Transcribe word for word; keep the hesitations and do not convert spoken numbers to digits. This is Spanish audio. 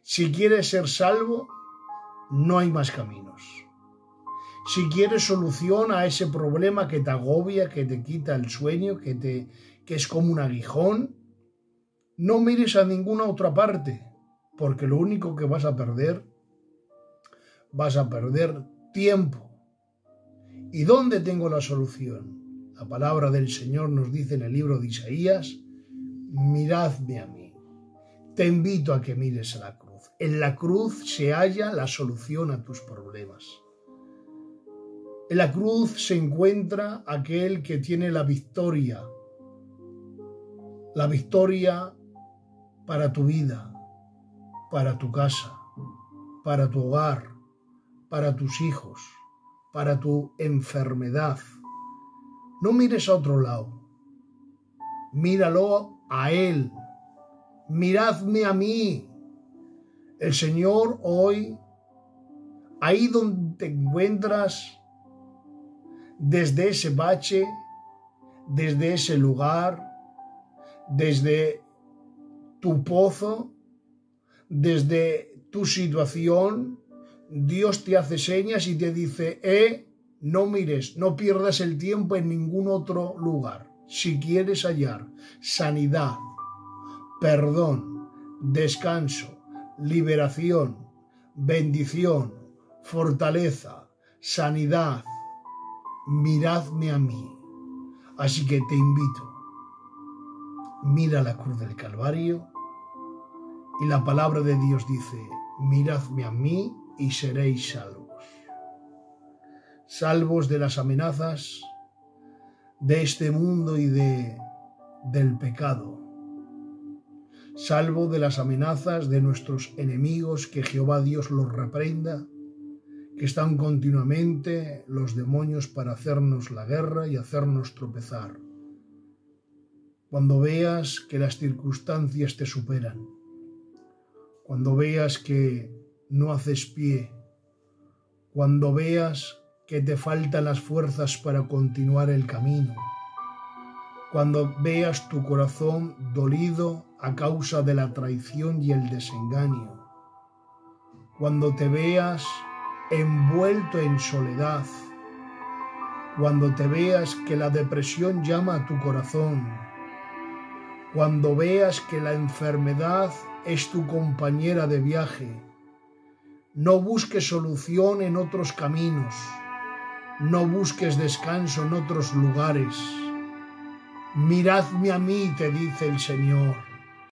Si quieres ser salvo, no hay más caminos. Si quieres solución a ese problema que te agobia, que te quita el sueño, que, te, que es como un aguijón, no mires a ninguna otra parte, porque lo único que vas a perder, vas a perder tiempo. ¿Y dónde tengo la solución? La palabra del Señor nos dice en el libro de Isaías, miradme a mí. Te invito a que mires a la cruz. En la cruz se halla la solución a tus problemas. En la cruz se encuentra aquel que tiene la victoria, la victoria para tu vida, para tu casa, para tu hogar, para tus hijos, para tu enfermedad. No mires a otro lado, míralo a Él, miradme a mí. El Señor hoy, ahí donde te encuentras, desde ese bache, desde ese lugar, desde tu pozo, desde tu situación, Dios te hace señas y te dice, eh, no mires, no pierdas el tiempo en ningún otro lugar. Si quieres hallar sanidad, perdón, descanso, liberación, bendición, fortaleza, sanidad, miradme a mí. Así que te invito, mira la cruz del Calvario y la palabra de Dios dice, miradme a mí y seréis salvos. Salvos de las amenazas de este mundo y de, del pecado. Salvo de las amenazas de nuestros enemigos, que Jehová Dios los reprenda, que están continuamente los demonios para hacernos la guerra y hacernos tropezar. Cuando veas que las circunstancias te superan, cuando veas que no haces pie, cuando veas que te faltan las fuerzas para continuar el camino, cuando veas tu corazón dolido a causa de la traición y el desengaño, cuando te veas envuelto en soledad, cuando te veas que la depresión llama a tu corazón, cuando veas que la enfermedad es tu compañera de viaje, no busques solución en otros caminos, no busques descanso en otros lugares. Miradme a mí, te dice el Señor.